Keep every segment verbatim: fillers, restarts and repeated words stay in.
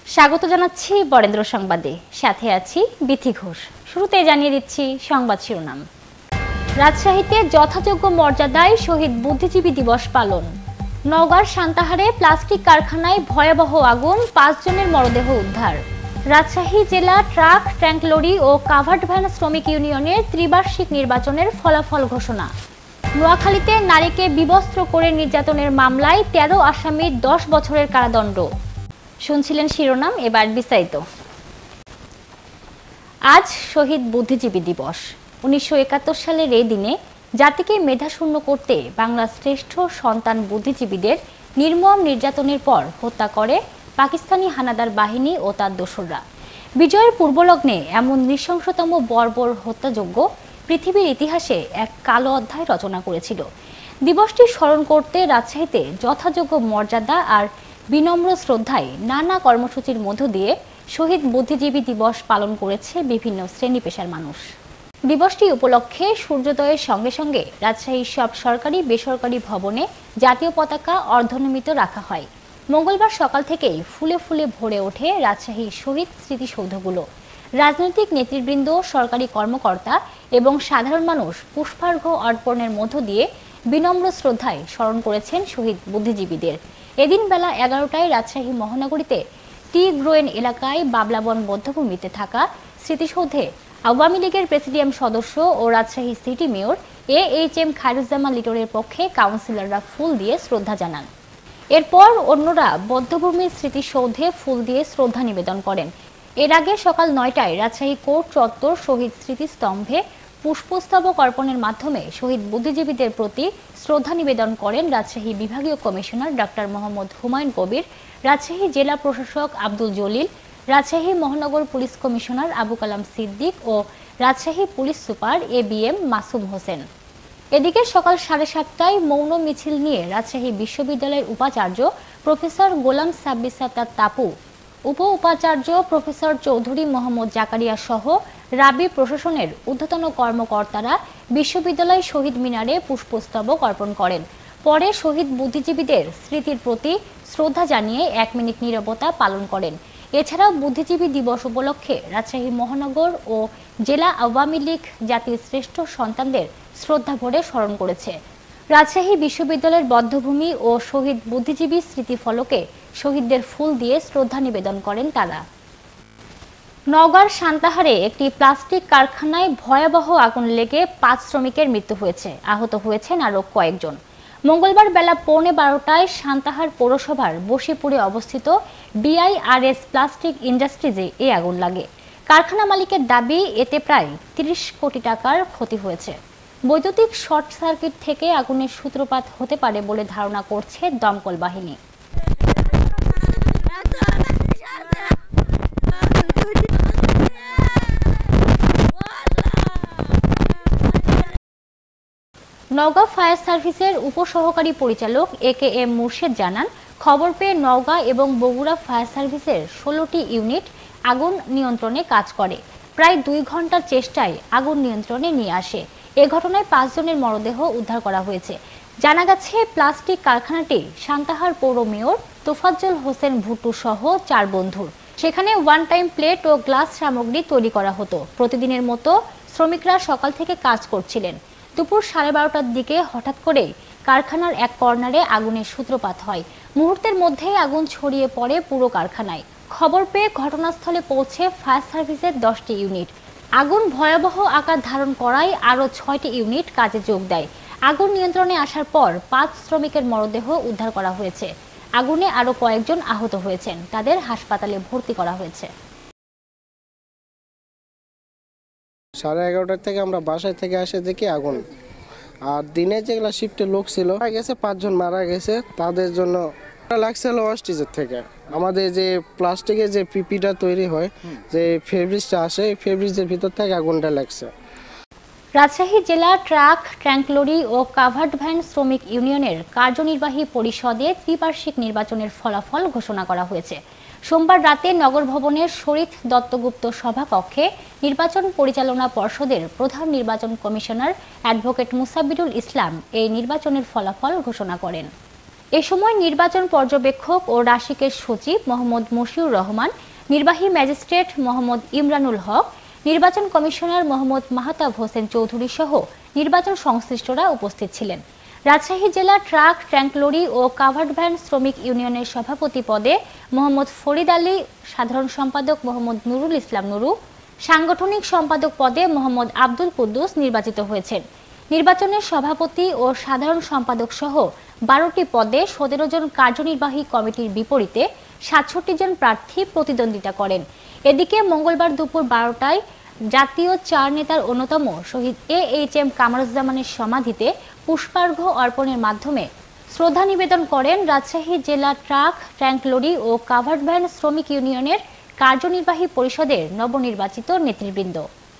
স্বাগত জানাচ্ছি বরেন্দ্র সংবাদে, সাথে আছি বিথি ঘোষ। শুরুতে জানিয়ে দিচ্ছি সংবাদ শিরোনাম। রাজশাহীতে যথাযোগ্য মর্যাদায় শহীদ বুদ্ধিজীবী দিবস পালন। নওগাঁর সান্তাহারে প্লাস্টিক কারখানায় ভয়াবহ আগুন, পাঁচজনের মরদেহ উদ্ধার। রাজশাহী জেলা ট্রাক, ট্যাঙ্ক লরি ও কাভার্ড ভ্যান শ্রমিক ইউনিয়নের ত্রিবার্ষিক নির্বাচনের ফলাফল ঘোষণা। নোয়াখালীতে নারীকে বিবস্ত্র করে নির্যাতনের মামলায় তেরো আসামির দশ বছরের কারাদণ্ড। শুনছিলেন শিরোনাম, এবার বিস্তারিত। আজ শহীদ বুদ্ধিজীবী দিবস। উনিশশো একাত্তর সালের এই দিনে জাতিকে মেধাশূন্য করতে বাংলার শ্রেষ্ঠ সন্তান বুদ্ধিজীবীদের নির্মম নির্যাতনের পর হত্যা করে পাকিস্তানি হানাদার বাহিনী ও তার দোসররা। বিজয়ের পূর্বলগ্নে এমন নৃশংসতম বর্বর হত্যাযজ্ঞ পৃথিবীর ইতিহাসে এক কালো অধ্যায় রচনা করেছিল। দিবসটি স্মরণ করতে রাজশাহীতে যথাযোগ্য মর্যাদা আর বিনম্র শ্রদ্ধায় নানা কর্মসূচির মধ্য দিয়ে শহীদ বুদ্ধিজীবী দিবস পালন করেছে বিভিন্ন শ্রেণী পেশার মানুষ। দিবসটি উপলক্ষে সূর্যোদয়ের সঙ্গে সঙ্গে রাজশাহীর সব সরকারি বেসরকারি ভবনে জাতীয় পতাকা অর্ধনমিত রাখা হয়। মঙ্গলবার সকাল থেকেই ফুলে ফুলে ভরে ওঠে রাজশাহীর শহীদ স্মৃতিসৌধগুলো। রাজনৈতিক নেতৃবৃন্দ, সরকারি কর্মকর্তা এবং সাধারণ মানুষ পুষ্পার্ঘ্য অর্পণের মধ্য দিয়ে বিনম্র শ্রদ্ধায় স্মরণ করেছেন শহীদ বুদ্ধিজীবীদের। এদিন বেলা এগারোটায় রাজশাহী মহানগরীতে টি গ্রোয়েন এলাকায় বাবলাবন বধ্যভূমিতে থাকা স্মৃতিসৌধে আওয়ামী লীগের প্রেসিডিয়াম সদস্য ও Rajshahi city mayor A H M Khairuzzaman লিটনের পক্ষে কাউন্সিলররা ফুল দিয়ে শ্রদ্ধা জানান। এরপর অন্যরা বধ্যভূমির স্মৃতিসৌধে ফুল দিয়ে শ্রদ্ধা নিবেদন করেন। এর আগে সকাল নয়টায় রাজশাহী কোর্ট চত্বর শহীদ স্মৃতিস্তম্ভে পুষ্পস্তবক অর্পণের মাধ্যমে শহীদ বুদ্ধিজীবীদের প্রতি শ্রদ্ধা নিবেদন করেন রাজশাহী বিভাগীয় কমিশনার ডাক্তার মোহাম্মদ হুমায়ুন কবির, রাজশাহী জেলা প্রশাসক আব্দুল জলিল, রাজশাহী মহানগর পুলিশ কমিশনার আবু কালাম সিদ্দিক ও Rajshahi police super A B M Masum Hossain. এদিকে সকাল সাড়ে সাতটায় মৌন মিছিল নিয়ে রাজশাহী বিশ্ববিদ্যালয়ের উপাচার্য প্রফেসর গোলাম সাব্বির সাত্তার তাপু, উপ উপাচার্য প্রফেসর চৌধুরী মোহাম্মদ জাকারিয়া সহ রাবি প্রশাসনের ঊর্ধ্বতন কর্মকর্তারা বিশ্ববিদ্যালয় শহীদ মিনারে পুষ্পস্তবক অর্পণ করেন। পরে শহীদ বুদ্ধিজীবীদের স্মৃতির প্রতি শ্রদ্ধা জানিয়ে এক মিনিট নীরবতা পালন করেন। এছাড়াও বুদ্ধিজীবী দিবস উপলক্ষে রাজশাহী মহানগর ও জেলা আওয়ামী লীগ জাতির শ্রেষ্ঠ সন্তানদের শ্রদ্ধা ভরে স্মরণ করেছে। রাজশাহী বিশ্ববিদ্যালয়ের বধ্যভূমি ও শহীদ বুদ্ধিজীবী স্মৃতিফলকে শহীদদের ফুল দিয়ে শ্রদ্ধা নিবেদন করেন তারা। নওগাঁর সান্তাহারে একটি প্লাস্টিক কারখানায় ভয়াবহ আগুন লেগে পাঁচ শ্রমিকের মৃত্যু হয়েছে, আহত হয়েছেন আরও কয়েকজন। মঙ্গলবার বেলা পৌনে বারোটায় সান্তাহার পৌরসভার বশিপুরে অবস্থিত B I R S plastic ইন্ডাস্ট্রিজে এ আগুন লাগে। কারখানা মালিকের দাবি, এতে প্রায় তিরিশ কোটি টাকার ক্ষতি হয়েছে। বৈদ্যুতিক শর্ট সার্কিট থেকে আগুনের সূত্রপাত হতে পারে বলে ধারণা করছে দমকল বাহিনী। নওগাঁ ফায়ার সার্ভিসের উপসহকারী পরিচালক এ কে এম মুর্শেদ জানান, খবর পেয়ে নওগাঁ এবং বগুড়া ফায়ার সার্ভিসের ষোলোটি ইউনিট আগুন নিয়ন্ত্রণে কাজ করে। প্রায় দুই ঘন্টার চেষ্টায় আগুন নিয়ন্ত্রণে নিয়ে আসে। এ ঘটনায় পাঁচজনের মরদেহ উদ্ধার করা হয়েছে। জানা গেছে, প্লাস্টিক কারখানাটি সান্তাহার পৌর মেয়র তোফাজ্জল হোসেন ভুট্টু সহ চার বন্ধুর। সেখানে ওয়ান টাইম প্লেট ও গ্লাস সামগ্রী তৈরি করা হতো। প্রতিদিনের মতো শ্রমিকরা সকাল থেকে কাজ করছিলেন। দুপুর সাড়ে বারোটার দিকে হঠাৎ করে কারখানার এক কর্নারে আগুনের সূত্রপাত হয়। মুহূর্তের মধ্যেই আগুন ছড়িয়ে পড়ে পুরো কারখানায়। খবর পেয়ে ঘটনাস্থলে পৌঁছে ফায়ার সার্ভিসের দশটি ইউনিট। আগুন ভয়াবহ আকার ধারণ করায় আরও ছয়টি ইউনিট কাজে যোগ দেয়। আগুন নিয়ন্ত্রণে আসার পর পাঁচ শ্রমিকের মরদেহ উদ্ধার করা হয়েছে। আগুনে আরও কয়েকজন আহত হয়েছেন, তাদের হাসপাতালে ভর্তি করা হয়েছে। সাড়ে এগারোটার থেকে আমরা বাসায় থেকে আসে দেখি আগুন। আর দিনে যেগুলা শিফটে লোক ছিল মারা গেছে, পাঁচজন মারা গেছে। তাদের জন্য লাগছিল ওয়াস্টিজের থেকে আমাদের যে প্লাস্টিকের যে পিপিটা তৈরি হয়, যে ফেব্রিকটা আসে, ফেব্রিকের ভিতর থেকে আগুনটা লাগছে। রাজশাহী জেলা ট্রাক, ট্যাঙ্ক লরি ও কাভার্ড ভ্যান শ্রমিক ইউনিয়নের কার্যনির্বাহী পরিষদে ত্রিবার্ষিক নির্বাচনের ফলাফল ঘোষণা করা হয়েছে। সোমবার রাতে নগর ভবনের শরীফ দত্তগুপ্ত সভাকক্ষে নির্বাচন পরিচালনা পর্ষদের প্রধান নির্বাচন কমিশনার অ্যাডভোকেট মুসাব্বিরুল ইসলাম এই নির্বাচনের ফলাফল ঘোষণা করেন। এ সময় নির্বাচন পর্যবেক্ষক ও রাশিকের সচিব মোহাম্মদ মশিউর রহমান, নির্বাহী ম্যাজিস্ট্রেট মোহাম্মদ ইমরানুল হক, নির্বাচন কমিশনার মোহাম্মদ মাহতাব হোসেন চৌধুরী সহ নির্বাচন সংশ্লিষ্টরা উপস্থিত ছিলেন। রাজশাহী জেলা ট্রাক, ট্যাঙ্ক লরি ও কাভার্ড ভ্যান শ্রমিক ইউনিয়নের সভাপতি পদে মোহাম্মদ ফরিদ আলী, সাধারণ সম্পাদক মোহাম্মদ নুরুল ইসলাম নুরু, সাংগঠনিক সম্পাদক পদে মোহাম্মদ আব্দুল কুদ্দুস নির্বাচিত হয়েছেন। নির্বাচনের সভাপতি ও সাধারণ সম্পাদক সহ বারোটি পদে সতেরো জন কার্যনির্বাহী কমিটির বিপরীতে সাতষট্টি জন প্রার্থী প্রতিদ্বন্দ্বিতা করেন। এদিকে মঙ্গলবার দুপুর বারোটায় জাতীয় চার নেতার অন্যতম শহীদ এ এইচ এম কামরুজ্জামানের সমাধিতে পুষ্পার্ঘ্য অর্পণের মাধ্যমে শ্রদ্ধা নিবেদন করেন রাজশাহী জেলা ট্রাক, ট্যাঙ্ক লরি ও কাভার্ড ভ্যান শ্রমিক ইউনিয়নের কার্যনির্বাহী পরিষদের নবনির্বাচিত নেতৃবৃন্দ।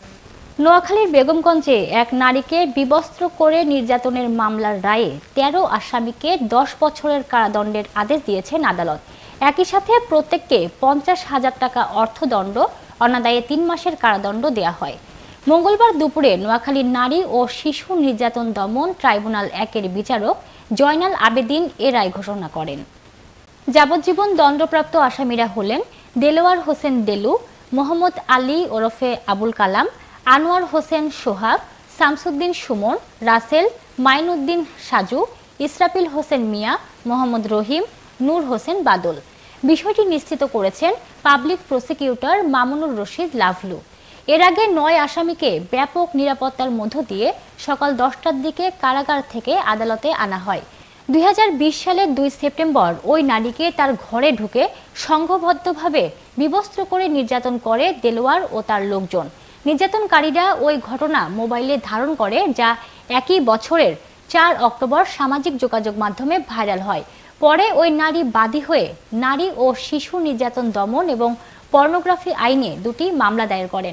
নোয়াখালীর বেগমগঞ্জে এক নারীকে বিবস্ত্র করে নির্যাতনের মামলার রায়ে তেরো আসামিকে দশ বছরের কারাদণ্ডের আদেশ দিয়েছেন আদালত। একই সাথে প্রত্যেককে পঞ্চাশ হাজার টাকা অর্থদণ্ড, অনাদায়ে তিন মাসের কারাদণ্ড দেয়া হয়। মঙ্গলবার দুপুরে নোয়াখালীর নারী ও শিশু নির্যাতন দমন ট্রাইব্যুনাল একের বিচারক জয়নাল আবেদিন এ রায় ঘোষণা করেন। যাবজ্জীবন দণ্ডপ্রাপ্ত আসামিরা হলেন দেলোয়ার হোসেন দেলু, মোহাম্মদ আলী ওরফে আবুল কালাম, আনোয়ার হোসেন সোহাগ, শামসুদ্দিন সুমন, রাসেল, মাইনুদ্দিন সাজু, ইসরাফিল হোসেন মিয়া, মোহাম্মদ রহিম, নূর হোসেন বাদল। বিষয়টি নিশ্চিত করেছেন পাবলিক প্রসিকিউটর মামুনুর রশিদ লাভলু। এর আগে নয় আসামিকে ব্যাপক নিরাপত্তার মধ্য দিয়ে সকাল দশটার দিকে কারাগার থেকে আদালতে আনা হয়। দুই হাজার বিশ সালের দুই সেপ্টেম্বর ওই নারীকে তার ঘরে ঢুকে সংঘবদ্ধভাবে বিবস্ত্র করে নির্যাতন করে দেলোয়ার ও তার লোকজন। নির্যাতনকারীরা ওই ঘটনা মোবাইলে ধারণ করে, যা একই বছরের চার অক্টোবর সামাজিক যোগাযোগ মাধ্যমে ভাইরাল হয়। পরে ওই নারী বাদী হয়ে নারী ও শিশু নির্যাতন দমন এবং পর্নোগ্রাফি আইনে দুটি মামলা দায়ের করেন।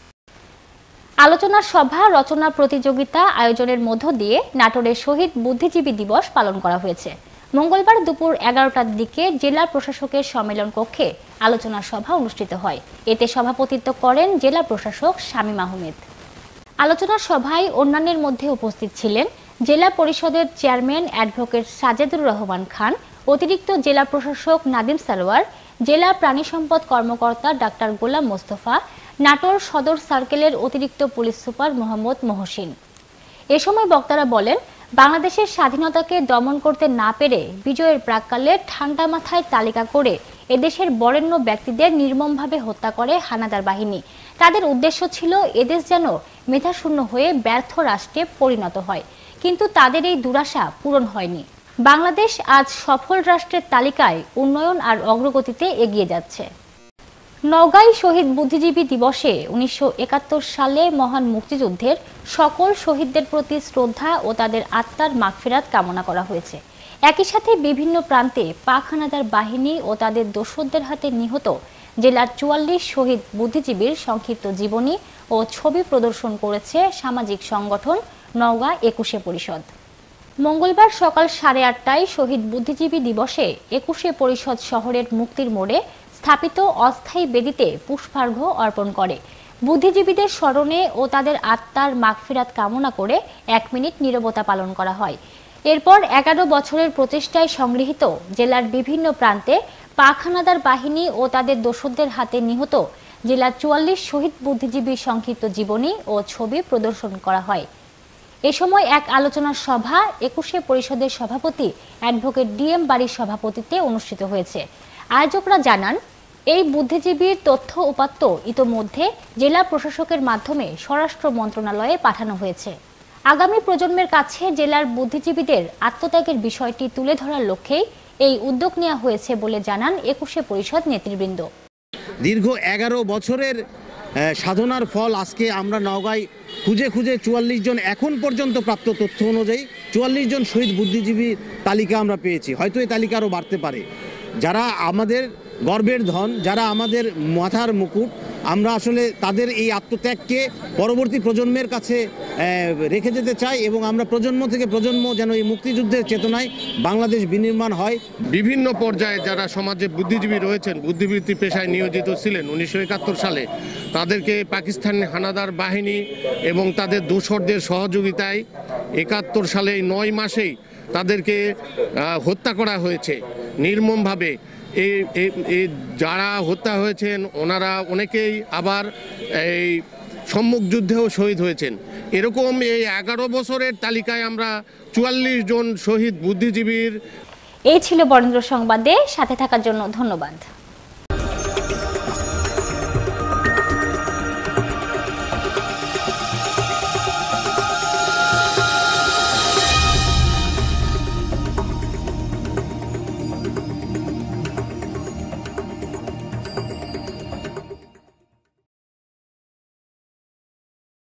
আলোচনা সভা, রচনা প্রতিযোগিতা আয়োজনের মধ্য দিয়ে নাটোরে শহীদ বুদ্ধিজীবী দিবস পালন করা হয়েছে। মঙ্গলবার দুপুর এগারোটার দিকে জেলা প্রশাসকের সম্মেলন কক্ষে আলোচনা সভা অনুষ্ঠিত হয়। এতে সভাপতিত্ব করেন জেলা প্রশাসক শামীম আহমেদ। আলোচনা সভায় অন্যান্যের মধ্যে উপস্থিত ছিলেন জেলা পরিষদের চেয়ারম্যান অ্যাডভোকেট সাজেদুর রহমান খান, অতিরিক্ত জেলা প্রশাসক নাদিম সারোয়ার, জেলা প্রাণী সম্পদ কর্মকর্তা ডাক্তার গোলাম মোস্তফা, নাটোর সদর সার্কেলের অতিরিক্ত পুলিশ সুপার মোহাম্মদ মহসিন। এ সময় বক্তারা বলেন, বাংলাদেশের স্বাধীনতাকে দমন করতে না পেরে বিজয়ের প্রাক্কালে ঠান্ডা মাথায় তালিকা করে এদেশের বরেণ্য ব্যক্তিদের নির্মমভাবে হত্যা করে হানাদার বাহিনী। তাদের উদ্দেশ্য ছিল এদেশ যেন মেধাশূন্য হয়ে ব্যর্থ রাষ্ট্রে পরিণত হয়, কিন্তু তাদের এই দুরাশা পূরণ হয়নি। বাংলাদেশ আজ সফল রাষ্ট্রের তালিকায় উন্নয়ন আর অগ্রগতিতে এগিয়ে যাচ্ছে। নওগাঁয় শহীদ বুদ্ধিজীবী দিবসে উনিশশো একাত্তর সালে মহান মুক্তিযুদ্ধের সকল শহীদদের প্রতি শ্রদ্ধা ও তাদের আত্মার মাগফিরাত কামনা করা হয়েছে। একই সাথে বিভিন্ন প্রান্তে পাক হানাদার বাহিনী ও তাদের দোসরদের হাতে নিহত জেলার চুয়াল্লিশ শহীদ বুদ্ধিজীবীর সংক্ষিপ্ত জীবনী ও ছবি প্রদর্শন করেছে সামাজিক সংগঠন নওগাঁ একুশে পরিষদ। মঙ্গলবার সকাল সাড়ে আটটায় শহীদ বুদ্ধিজীবী দিবসে একুশে পরিষদ শহরের মুক্তির মোড়ে স্থাপিত অস্থায়ী বেদিতে পুষ্পার্ঘ্য অর্পণ করে বুদ্ধিজীবীদের স্মরণে ও তাদের আত্মার মাগফিরাত কামনা করে এক মিনিট নীরবতা পালন করা হয়। এরপর এগারো বছরের প্রচেষ্টায় সংগৃহীত জেলার বিভিন্ন প্রান্তে পাক হানাদার বাহিনী ও তাদের দোসরদের হাতে নিহত জেলার চুয়াল্লিশ শহীদ বুদ্ধিজীবীর সংক্ষিপ্ত জীবনী ও ছবি প্রদর্শন করা হয়। এ সময় এক আলোচনা সভা একুশে পরিষদের সভাপতি অ্যাডভোকেট ডি এম বাড়ির সভাপতিত্বে অনুষ্ঠিত হয়েছে। আয়োজকরা জানান, এই বুদ্ধিজীবীর তথ্য উপাত্ত ইতোমধ্যে জেলা প্রশাসকের মাধ্যমে স্বরাষ্ট্র মন্ত্রণালয়ে পাঠানো হয়েছে। আগামী প্রজন্মের কাছে জেলার বুদ্ধিজীবীদের আত্মত্যাগের বিষয়টি তুলে ধরার লক্ষ্যেই এই উদ্যোগ নেওয়া হয়েছে বলে জানান একুশে পরিষদ নেতৃবৃন্দ। দীর্ঘ এগারো বছরের সাধনার ফল আজকে আমরা নওগাঁয় খুঁজে খুঁজে চুয়াল্লিশ জন এখন পর্যন্ত প্রাপ্ত তথ্য অনুযায়ী চুয়াল্লিশ জন শহীদ বুদ্ধিজীবী তালিকা আমরা পেয়েছি। হয়তো এই তালিকা আরও বাড়তে পারে। যারা আমাদের গর্বের ধন, যারা আমাদের মাথার মুকুট, আমরা আসলে তাদের এই আত্মত্যাগকে পরবর্তী প্রজন্মের কাছে রেখে যেতে চাই এবং আমরা প্রজন্ম থেকে প্রজন্ম যেন এই মুক্তিযুদ্ধের চেতনায় বাংলাদেশ বিনির্মাণ হয়। বিভিন্ন পর্যায়ে যারা সমাজে বুদ্ধিজীবী রয়েছেন, বুদ্ধিবৃত্তি পেশায় নিয়োজিত ছিলেন উনিশশো একাত্তর সালে, তাদেরকে পাকিস্তানি হানাদার বাহিনী এবং তাদের দোসরদের সহযোগিতায় একাত্তর সালে নয় মাসেই তাদেরকে আহ, হত্যা করা হয়েছে নির্মমভাবে। এই এই- এই যারা হত্যা হয়েছেন ওনারা অনেকেই আবার এই সম্মুখ যুদ্ধেও শহীদ হয়েছেন। এরকম এই এগারো বছরের তালিকায় আমরা চুয়াল্লিশ জন শহীদ বুদ্ধিজীবীর। এই ছিল বরেন্দ্র সংবাদে, সাথে থাকার জন্য ধন্যবাদ।